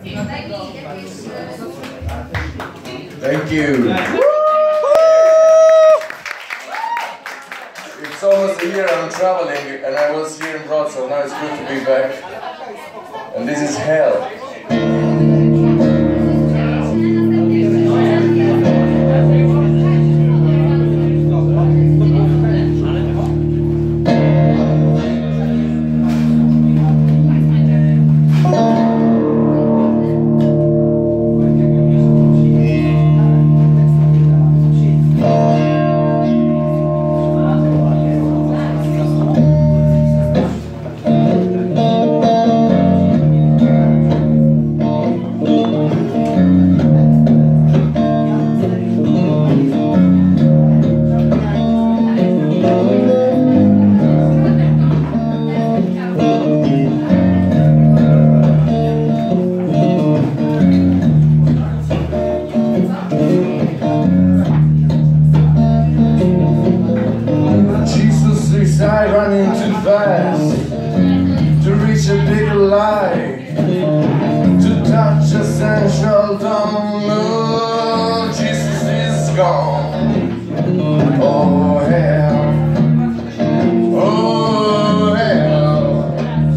Thank you. It's almost a year I'm traveling, and I was here in Wrocław. Now it's good to be back. And this is hell. I running too fast to reach a bigger light, to touch essential dawn. Oh, Jesus is gone. Oh hell, oh hell.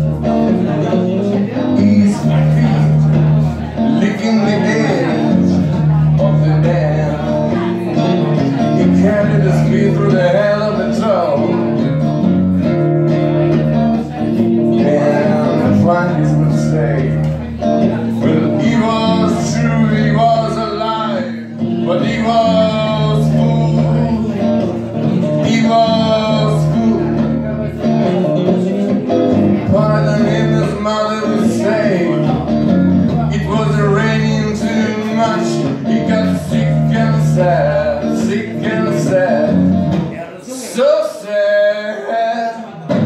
His feet licking the edge of the dam. He carried his feet through the hell of the tub. His mistake. Well, he was true, he was alive, but he was fool. He was fool. Pardon him, his mother would say. It was raining too much. He got sick and sad, sick and sad, so sad.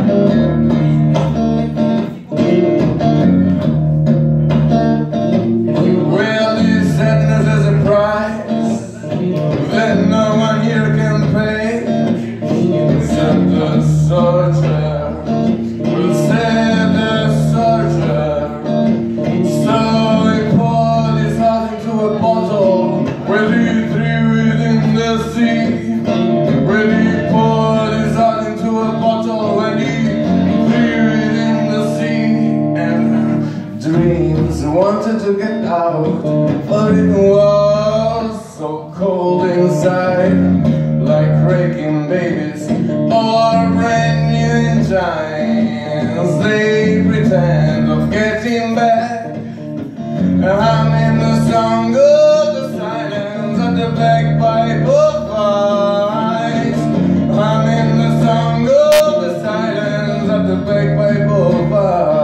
That no one here can pay, except the soldier will save the soldier. So he poured his heart into a bottle, where he threw it in the sea. Where he poured his heart into a bottle, when he threw it in the sea. And dreams wanted to get out, but it was so cold inside, like breaking babies or brand new engines. They pretend of getting back. I'm in the song of the silence at the bagpipe of ice. I'm in the song of the silence at the bagpipe of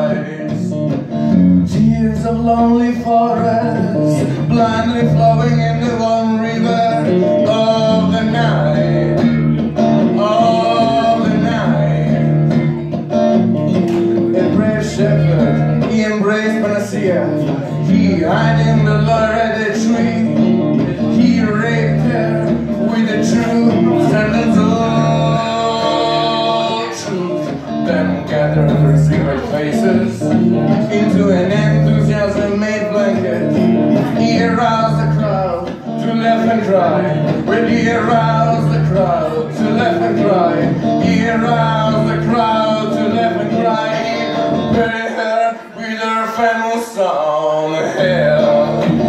ice. Tears of lonely forests, blindly flowing in the one river of the night, of the night. A brave shepherd, he embraced Panacea. He hid in the laurel tree. He raped her with the truth, sentence of truth. Then gathered her secret faces into an enthusiasm-made blanket. He aroused the crowd to laugh and cry. When he aroused the crowd to laugh and cry, he aroused the crowd to laugh and cry. He buried her with her famous song, Hell.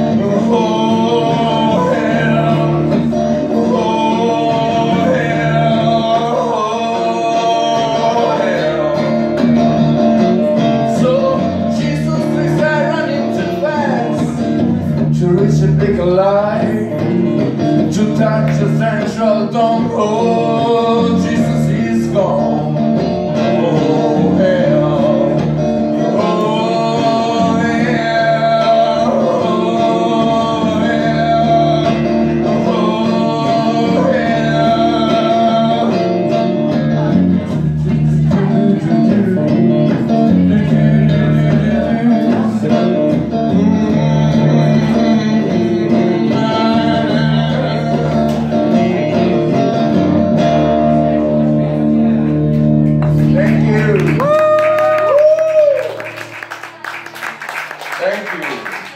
Oh, hell. Oh, hell. Oh, hell. So Jesus thinks I running too fast to reach a bigger light, to touch a central dome. Oh, Jesus is gone. Oh, hell. Oh, hell. Oh, hell. Oh, Thank you.